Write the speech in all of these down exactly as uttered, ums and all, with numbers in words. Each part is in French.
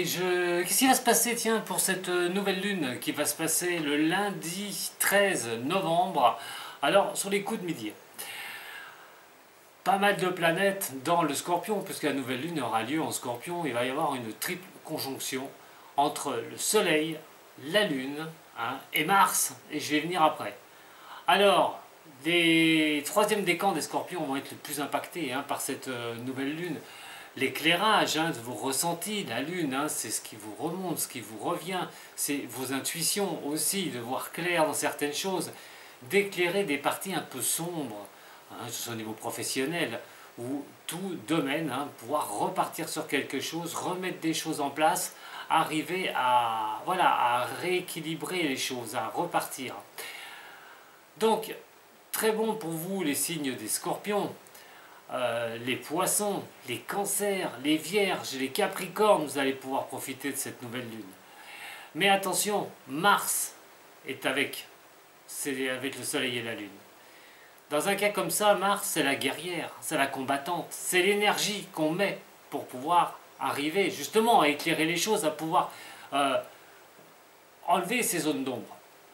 je... qu'est-ce qui va se passer, tiens, pour cette nouvelle lune qui va se passer le lundi treize novembre, alors sur les coups de midi. Pas mal de planètes dans le Scorpion, puisque la nouvelle lune aura lieu en Scorpion. Il va y avoir une triple conjonction entre le Soleil, la Lune hein, et Mars, et je vais venir après. Alors, les troisièmes décans des Scorpions vont être les plus impactés hein, par cette euh, nouvelle lune. L'éclairage hein, de vos ressentis, la lune, hein, c'est ce qui vous remonte, ce qui vous revient, c'est vos intuitions aussi, de voir clair dans certaines choses, d'éclairer des parties un peu sombres, hein, que ce soit au niveau professionnel ou tout domaine, hein, pouvoir repartir sur quelque chose, remettre des choses en place, arriver à, voilà, à rééquilibrer les choses, à repartir. Donc, très bon pour vous les signes des Scorpions. Euh, les poissons, les cancers, les vierges, les capricornes, vous allez pouvoir profiter de cette nouvelle lune. Mais attention, Mars est avec, c'est avec le soleil et la lune. Dans un cas comme ça, Mars c'est la guerrière, c'est la combattante, c'est l'énergie qu'on met pour pouvoir arriver justement à éclairer les choses, à pouvoir euh, enlever ces zones d'ombre.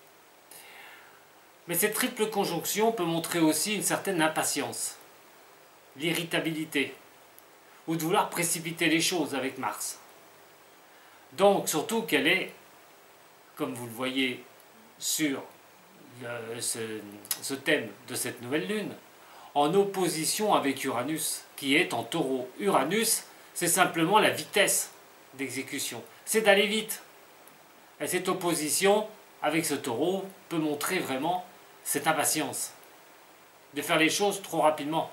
Mais cette triple conjonction peut montrer aussi une certaine impatience, l'irritabilité, ou de vouloir précipiter les choses avec Mars. Donc, surtout qu'elle est, comme vous le voyez sur le, ce, ce thème de cette nouvelle lune, en opposition avec Uranus, qui est en taureau. Uranus, c'est simplement la vitesse d'exécution, c'est d'aller vite. Et cette opposition avec ce taureau peut montrer vraiment cette impatience, de faire les choses trop rapidement.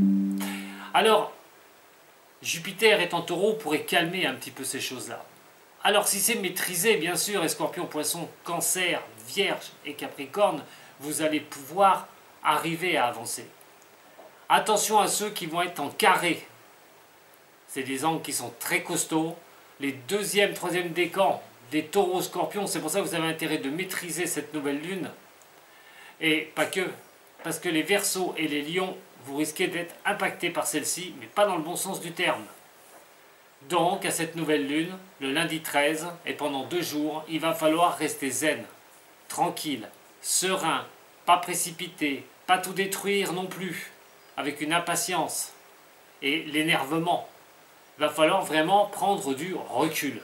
Alors, Jupiter est en taureau pourrait calmer un petit peu ces choses-là. Alors si c'est maîtrisé, bien sûr, et Scorpion, Poisson, Cancer, Vierge et Capricorne, vous allez pouvoir arriver à avancer. Attention à ceux qui vont être en carré. C'est des angles qui sont très costauds. Les deuxième, troisième décans des taureaux, Scorpions, c'est pour ça que vous avez intérêt de maîtriser cette nouvelle lune. Et pas que, parce que les Verseaux et les Lions, vous risquez d'être impacté par celle-ci, mais pas dans le bon sens du terme. Donc, à cette nouvelle lune, le lundi treize, et pendant deux jours, il va falloir rester zen, tranquille, serein, pas précipité, pas tout détruire non plus, avec une impatience et l'énervement. Il va falloir vraiment prendre du recul.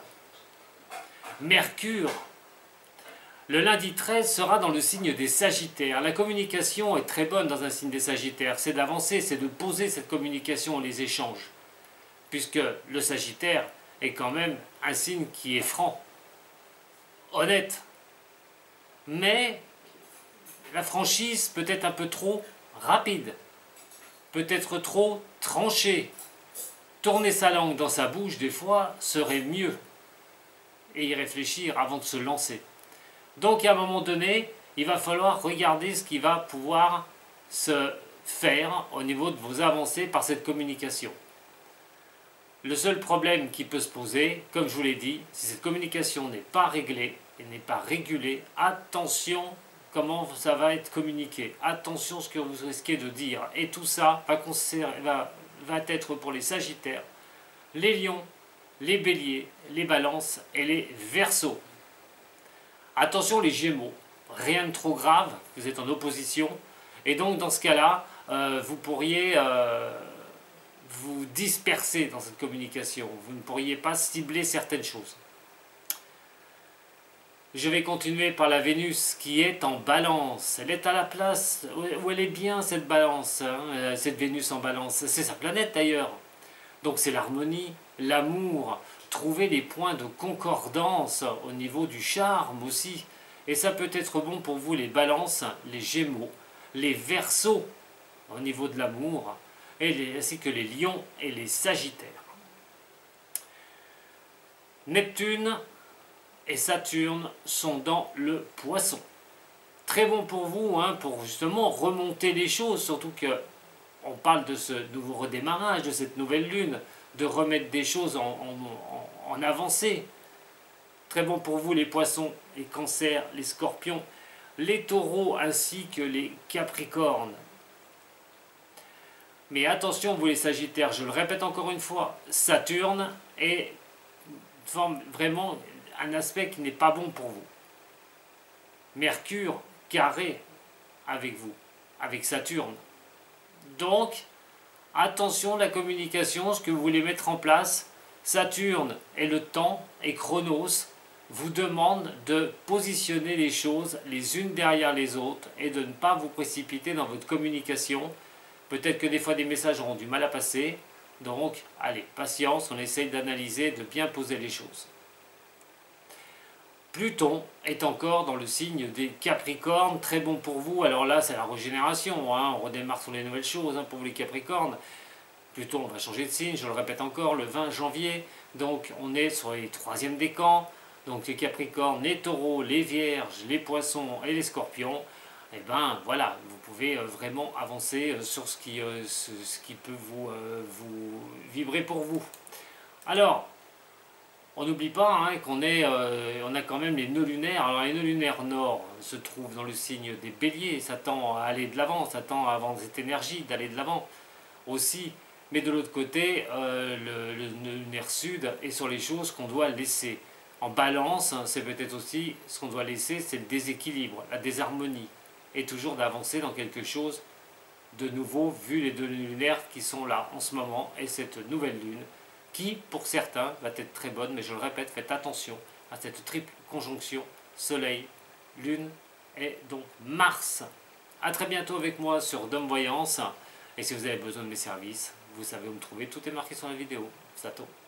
Mercure, le lundi treize sera dans le signe des Sagittaires. La communication est très bonne dans un signe des Sagittaires. C'est d'avancer, c'est de poser cette communication, les échanges. Puisque le Sagittaire est quand même un signe qui est franc, honnête. Mais la franchise peut être un peu trop rapide, peut-être trop tranchée. Tourner sa langue dans sa bouche, des fois, serait mieux. Et y réfléchir avant de se lancer. Donc à un moment donné, il va falloir regarder ce qui va pouvoir se faire au niveau de vos avancées par cette communication. Le seul problème qui peut se poser, comme je vous l'ai dit, si cette communication n'est pas réglée et n'est pas régulée, attention comment ça va être communiqué, attention ce que vous risquez de dire. Et tout ça va, va, va être pour les Sagittaires, les Lions, les Béliers, les Balances et les Verseaux. Attention les Gémeaux, rien de trop grave, vous êtes en opposition, et donc dans ce cas-là, euh, vous pourriez euh, vous disperser dans cette communication, vous ne pourriez pas cibler certaines choses. Je vais continuer par la Vénus qui est en Balance, elle est à la place où elle est bien cette Balance, hein, cette Vénus en Balance, c'est sa planète d'ailleurs, donc c'est l'harmonie, l'amour, trouver des points de concordance au niveau du charme aussi. Et ça peut être bon pour vous les Balances, les Gémeaux, les Verseaux au niveau de l'amour, ainsi que les Lions et les Sagittaires. Neptune et Saturne sont dans le Poisson. Très bon pour vous, hein, pour justement remonter les choses, surtout que on parle de ce nouveau redémarrage, de cette nouvelle lune, de remettre des choses en, en, en avancée. Très bon pour vous les Poissons, les Cancers, les Scorpions, les Taureaux ainsi que les Capricornes. Mais attention vous les Sagittaires, je le répète encore une fois, Saturne est forme vraiment un aspect qui n'est pas bon pour vous. Mercure carré avec vous, avec Saturne. Donc, attention, la communication, ce que vous voulez mettre en place, Saturne et le temps, et Chronos, vous demande de positionner les choses les unes derrière les autres et de ne pas vous précipiter dans votre communication. Peut-être que des fois des messages auront du mal à passer. Donc, allez, patience, on essaye d'analyser, de bien poser les choses. Pluton est encore dans le signe des Capricornes, très bon pour vous. Alors là, c'est la régénération, hein, on redémarre sur les nouvelles choses hein, pour vous les Capricornes. Pluton, on va changer de signe, je le répète encore, le vingt janvier. Donc, on est sur les troisièmes décans. Donc, les Capricornes, les Taureaux, les Vierges, les Poissons et les Scorpions. Et ben voilà, vous pouvez vraiment avancer sur ce qui, ce, ce qui peut vous, vous vibrer pour vous. Alors, on n'oublie pas hein, qu'on est, euh, on a quand même les nœuds lunaires. Alors les nœuds lunaires nord se trouvent dans le signe des béliers, ça tend à aller de l'avant, ça tend à avoir cette énergie d'aller de l'avant aussi. Mais de l'autre côté, euh, le, le nœud lunaire sud est sur les choses qu'on doit laisser. En balance, c'est peut-être aussi ce qu'on doit laisser, c'est le déséquilibre, la désharmonie. Et toujours d'avancer dans quelque chose de nouveau, vu les deux lunaires qui sont là en ce moment, et cette nouvelle lune, qui, pour certains, va être très bonne, mais je le répète, faites attention à cette triple conjonction Soleil, Lune et donc Mars. A très bientôt avec moi sur Dom Voyance, et si vous avez besoin de mes services, vous savez où me trouver, tout est marqué sur la vidéo. Sato.